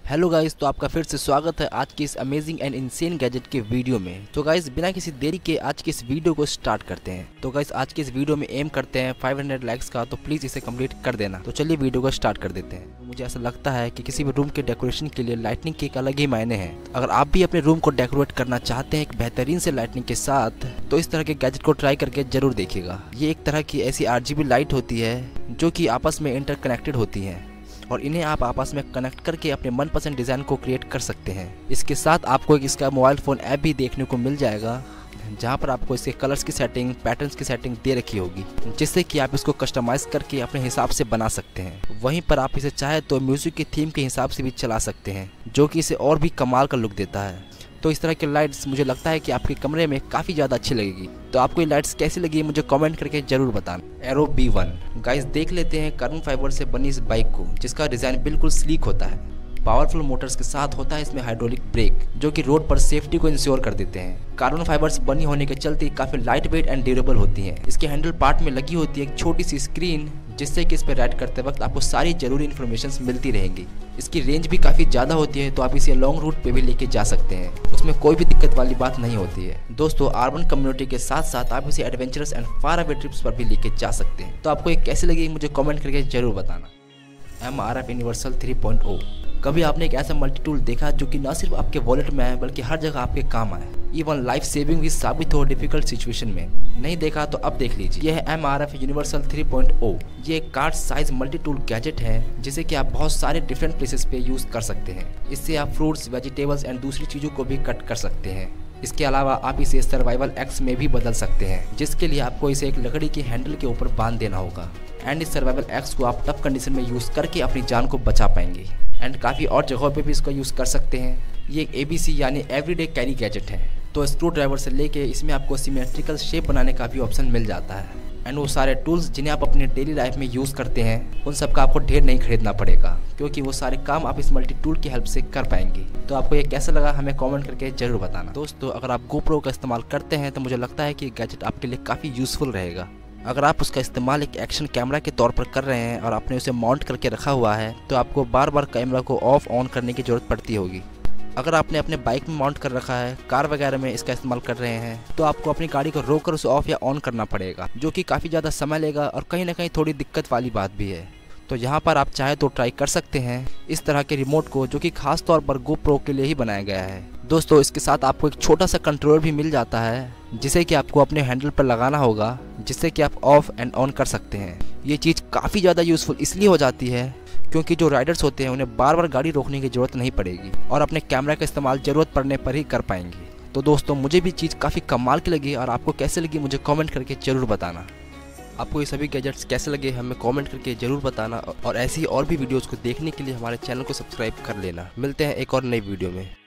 Hello guys, तो आपका फिर से स्वागत है आज की इस अमेजिंग एंड इनसेन गैजेट के वीडियो में। तो गाइस बिना किसी देरी के आज की इस वीडियो को स्टार्ट करते हैं। तो गाइस आज की इस वीडियो में एम करते हैं 500 लाइक्स का, तो प्लीज इसे कंप्लीट कर देना। तो चलिए वीडियो को स्टार्ट कर देते हैं। मुझे ऐसा लगता है कि किसी भी रूम के डेकोरेशन के लिए लाइटनिंग के एक अलग ही मायने हैं। अगर आप भी अपने रूम को डेकोरेट करना चाहते हैं एक बेहतरीन से लाइटनिंग के साथ, तो इस तरह के गैजेट को ट्राई करके जरूर देखिएगा। ये एक तरह की ऐसी RGB लाइट होती है जो कि आपस में इंटरकनेक्टेड होती हैं और इन्हें आप आपस में कनेक्ट करके अपने मनपसंद डिज़ाइन को क्रिएट कर सकते हैं। इसके साथ आपको एक इसका मोबाइल फ़ोन ऐप भी देखने को मिल जाएगा, जहां पर आपको इसके कलर्स की सेटिंग, पैटर्न्स की सेटिंग दे रखी होगी, जिससे कि आप इसको कस्टमाइज़ करके अपने हिसाब से बना सकते हैं। वहीं पर आप इसे चाहे तो म्यूज़िक की थीम के हिसाब से भी चला सकते हैं, जो कि इसे और भी कमाल का लुक देता है। तो इस तरह के लाइट्स मुझे लगता है कि आपके कमरे में काफ़ी ज़्यादा अच्छी लगेगी। तो आपको ये लाइट्स कैसी लगी मुझे कमेंट करके जरूर बताना। एरो B1 गाइस, देख लेते हैं कार्बन फाइबर से बनी इस बाइक को, जिसका डिज़ाइन बिल्कुल स्लीक होता है। पावरफुल मोटर्स के साथ होता है इसमें हाइड्रोलिक ब्रेक, जो कि रोड पर सेफ्टी को इंश्योर कर देते हैं। कार्बन फाइबर्स बनी होने के चलते काफ़ी लाइट वेट एंड ड्यूरेबल होती हैं। इसके हैंडल पार्ट में लगी होती है एक छोटी सी स्क्रीन, जिससे कि इस पर राइड करते वक्त आपको सारी जरूरी इन्फॉर्मेशन मिलती रहेंगी। इसकी रेंज भी काफ़ी ज़्यादा होती है, तो आप इसे लॉन्ग रूट पे भी लेके जा सकते हैं। उसमें कोई भी दिक्कत वाली बात नहीं होती है। दोस्तों, अर्बन कम्युनिटी के साथ साथ आप इसे adventurous and far away trips पर भी लेके जा सकते हैं। तो आपको ये कैसे लगी मुझे कमेंट करके जरूर बताना। MRF universal 3.0। कभी आपने एक ऐसा मल्टी टूल देखा जो कि न सिर्फ आपके वॉलेट में आए बल्कि हर जगह आपके काम आए, इवन लाइफ सेविंग भी साबित हो डिफिकल्ट सिचुएशन में? नहीं देखा तो अब देख लीजिए। यह है MRF यूनिवर्सल 3.0। ये एक card size multi tool gadget है, जिसे कि आप बहुत सारे डिफरेंट प्लेसेस पे यूज कर सकते हैं। इससे आप फ्रूट्स, वेजिटेबल्स एंड दूसरी चीजों को भी कट कर सकते हैं। इसके अलावा आप इसे सर्वाइवल एक्स में भी बदल सकते हैं, जिसके लिए आपको इसे एक लकड़ी के हैंडल के ऊपर बांध देना होगा। एंड इस सर्वाइवल एक्स को आप टफ कंडीशन में यूज करके अपनी जान को बचा पाएंगे। एंड काफ़ी और जगहों पे भी इसको यूज़ कर सकते हैं। ये एक ABC यानी एवरीडे कैरी गैजेट है। तो स्क्रू ड्राइवर से लेके इसमें आपको सिमेट्रिकल शेप बनाने का भी ऑप्शन मिल जाता है। एंड वो सारे टूल्स जिन्हें आप अपने डेली लाइफ में यूज़ करते हैं, उन सब का आपको ढेर नहीं खरीदना पड़ेगा, क्योंकि वो सारे काम आप इस मल्टी टूल की हेल्प से कर पाएंगे। तो आपको ये कैसा लगा हमें कमेंट करके जरूर बताना। दोस्तों, अगर आप GoPro का इस्तेमाल करते हैं तो मुझे लगता है कि गैजेट आपके लिए काफ़ी यूज़फुल रहेगा। अगर आप उसका इस्तेमाल एक एक्शन कैमरा के तौर पर कर रहे हैं और आपने उसे माउंट करके रखा हुआ है, तो आपको बार बार कैमरा को ऑफ ऑन करने की ज़रूरत पड़ती होगी। अगर आपने अपने बाइक में माउंट कर रखा है, कार वगैरह में इसका इस्तेमाल कर रहे हैं, तो आपको अपनी गाड़ी को रोक कर उसे ऑफ या ऑन करना पड़ेगा, जो कि काफ़ी ज़्यादा समय लेगा और कहीं ना कहीं थोड़ी दिक्कत वाली बात भी है। तो यहाँ पर आप चाहे तो ट्राई कर सकते हैं इस तरह के रिमोट को, जो कि खास तौर पर GoPro के लिए ही बनाया गया है। दोस्तों, इसके साथ आपको एक छोटा सा कंट्रोलर भी मिल जाता है, जिसे कि आपको अपने हैंडल पर लगाना होगा, जिससे कि आप ऑफ एंड ऑन कर सकते हैं। ये चीज़ काफ़ी ज़्यादा यूज़फुल इसलिए हो जाती है क्योंकि जो राइडर्स होते हैं उन्हें बार बार गाड़ी रोकने की ज़रूरत नहीं पड़ेगी और अपने कैमरा का इस्तेमाल ज़रूरत पड़ने पर ही कर पाएंगे। तो दोस्तों, मुझे भी चीज़ काफ़ी कमाल की लगी और आपको कैसे लगी मुझे कमेंट करके ज़रूर बताना। आपको ये सभी गैजेट्स कैसे लगे हमें कमेंट करके ज़रूर बताना, और ऐसी और भी वीडियोज़ को देखने के लिए हमारे चैनल को सब्सक्राइब कर लेना। मिलते हैं एक और नई वीडियो में।